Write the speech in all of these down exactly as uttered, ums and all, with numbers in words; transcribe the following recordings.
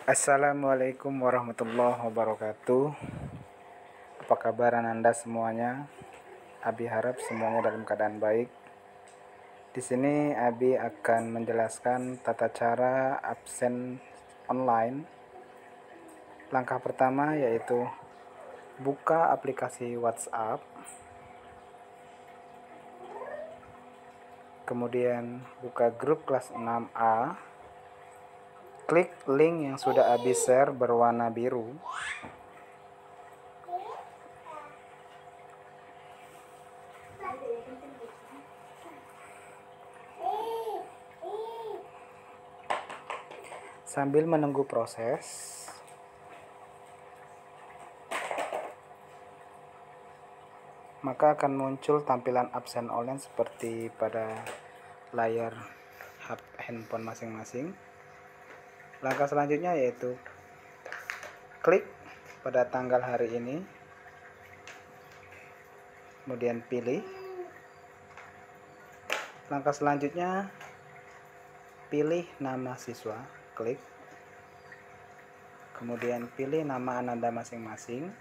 Assalamualaikum warahmatullahi wabarakatuh. Apa kabar Anda semuanya? Abi harap semuanya dalam keadaan baik. Di sini Abi akan menjelaskan tata cara absen online. Langkah pertama yaitu buka aplikasi WhatsApp. Kemudian buka grup kelas enam A. Klik link yang sudah Abi share berwarna biru. Sambil menunggu proses, maka akan muncul tampilan absen online seperti pada layar handphone masing-masing. Langkah selanjutnya yaitu klik pada tanggal hari ini, kemudian pilih. Langkah selanjutnya pilih nama siswa, klik. Kemudian pilih nama Anda masing-masing.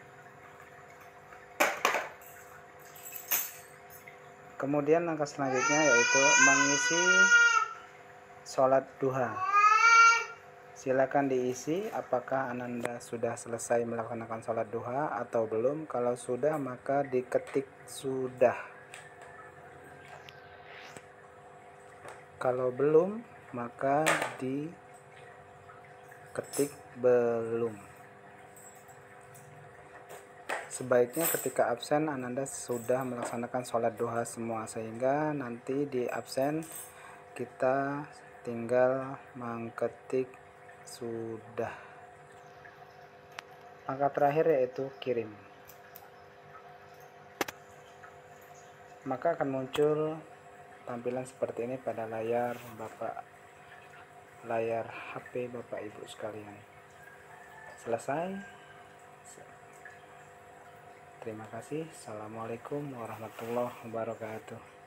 Kemudian langkah selanjutnya yaitu mengisi sholat duha. Silakan diisi apakah Anda sudah selesai melaksanakan sholat duha atau belum. Kalau sudah maka diketik sudah. Kalau belum maka diketik belum. Sebaiknya ketika absen Anda sudah melaksanakan sholat duha semua, sehingga nanti di absen kita tinggal mengetik sudah. Langkah terakhir yaitu kirim. Maka akan muncul tampilan seperti ini pada layar Bapak layar H P Bapak Ibu sekalian. Selesai. Terima kasih. Assalamualaikum warahmatullahi wabarakatuh.